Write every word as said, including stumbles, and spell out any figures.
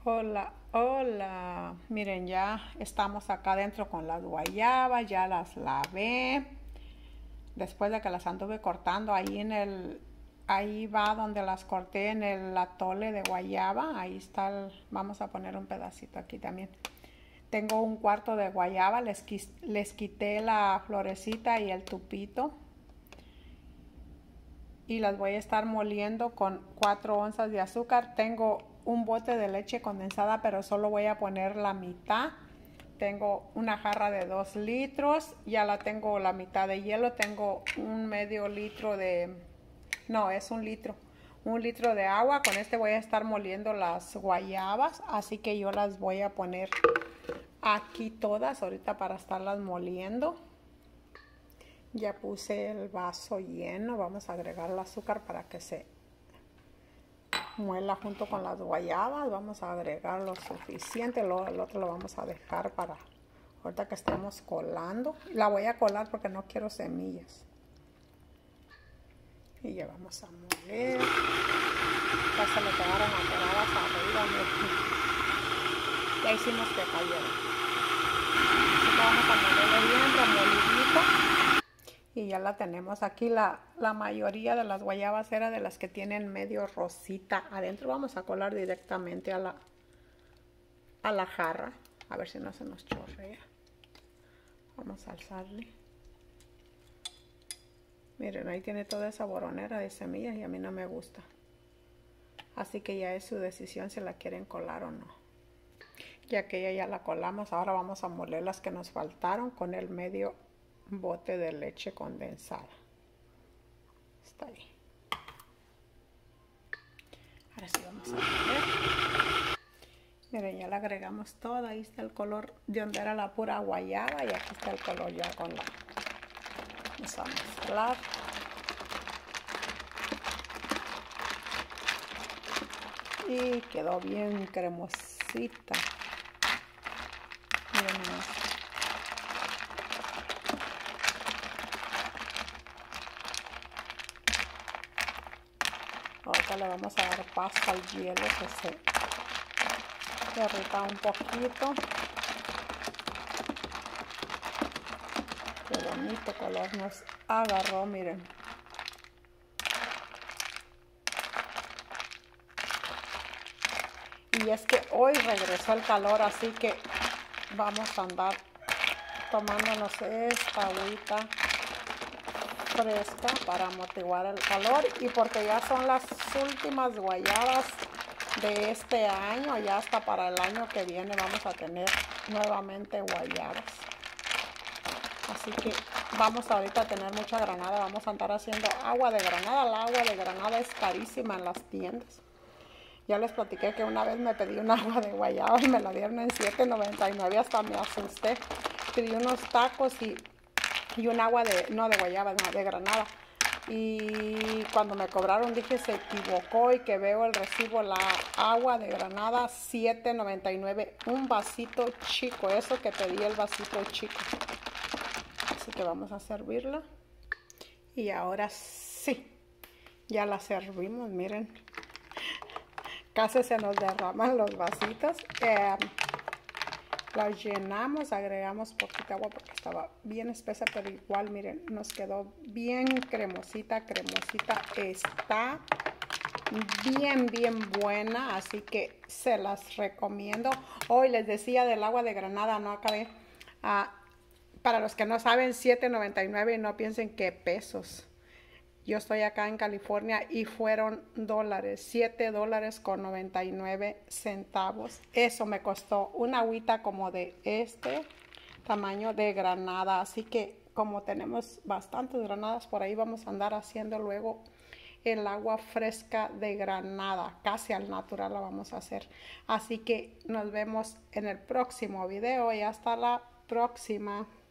Hola, hola. Miren, ya estamos acá adentro con las guayabas, ya las lavé. Después de que las anduve cortando, ahí en el, ahí va donde las corté en el atole de guayaba. Ahí está el, vamos a poner un pedacito aquí también. Tengo un cuarto de guayaba, les, les quité la florecita y el tupito. Y las voy a estar moliendo con cuatro onzas de azúcar. Tengo un bote de leche condensada, pero solo voy a poner la mitad. Tengo una jarra de dos litros, ya la tengo la mitad de hielo. Tengo un medio litro de, no, es un litro, un litro de agua. Con este voy a estar moliendo las guayabas, así que yo las voy a poner aquí todas ahorita para estarlas moliendo. Ya puse el vaso lleno, vamos a agregar el azúcar para que se muela junto con las guayabas. Vamos a agregar lo suficiente, luego el otro lo vamos a dejar para ahorita que estemos colando. La voy a colar porque no quiero semillas. Y ya vamos a moler. Ya se le quedaron atoradas arriba. Ya hicimos que cayeran. Así que vamos a molerle bien remolidito. Y ya la tenemos aquí. La, la mayoría de las guayabas era de las que tienen medio rosita adentro. Vamos a colar directamente a la, a la jarra. A ver si no se nos chorrea. Vamos a alzarle. Miren, ahí tiene toda esa boronera de semillas y a mí no me gusta. Así que ya es su decisión si la quieren colar o no. Ya que ya, ya la colamos, ahora vamos a moler las que nos faltaron con el medio bote de leche condensada. Está ahí. Ahora sí vamos a moler. Miren, ya le agregamos toda. Ahí está el color de donde era la pura guayaba y aquí está el color ya con la. Vamos a mezclar. Y quedó bien cremosita. Miren más. Ahora le vamos a dar paso al hielo que se derrita un poquito. Qué bonito color nos agarró, miren. Y es que hoy regresó el calor, así que vamos a andar tomándonos esta agüita fresca para amortiguar el calor y porque ya son las últimas guayabas de este año, ya hasta para el año que viene vamos a tener nuevamente guayabas. Así que vamos ahorita a tener mucha granada, vamos a andar haciendo agua de granada. El agua de granada es carísima en las tiendas. Ya les platiqué que una vez me pedí un agua de guayaba y me la dieron en siete noventa y nueve, hasta me asusté. Pedí unos tacos y, y un agua de, no de guayaba, no, de granada. Y cuando me cobraron dije se equivocó y que veo el recibo, la agua de granada siete noventa y nueve, un vasito chico, eso que pedí el vasito chico. Así que vamos a servirla. Y ahora sí, ya la servimos, miren. Casi se nos derraman los vasitos. Eh, los llenamos, agregamos poquita agua porque estaba bien espesa, pero igual, miren, nos quedó bien cremosita, cremosita. Está bien, bien buena, así que se las recomiendo. Hoy les decía del agua de granada, no acabé. Uh, para los que no saben, siete noventa y nueve y no piensen que pesos. Yo estoy acá en California y fueron dólares, siete dólares con noventa y nueve centavos. Eso me costó una agüita como de este tamaño de granada. Así que como tenemos bastantes granadas por ahí, vamos a andar haciendo luego el agua fresca de granada. Casi al natural la vamos a hacer. Así que nos vemos en el próximo video y hasta la próxima.